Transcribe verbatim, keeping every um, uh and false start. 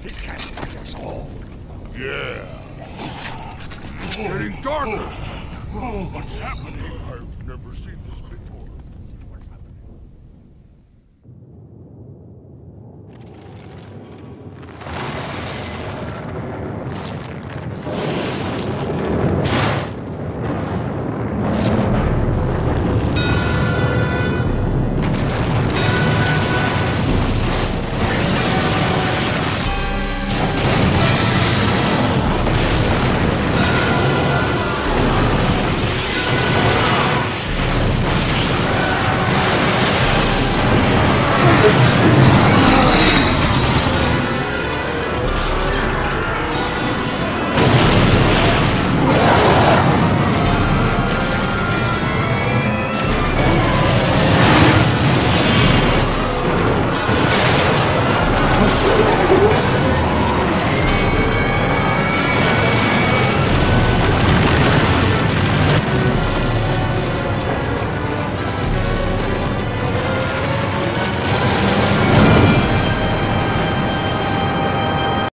He can't fight us all. Yeah. It's getting darker. What's happening? I've never seen this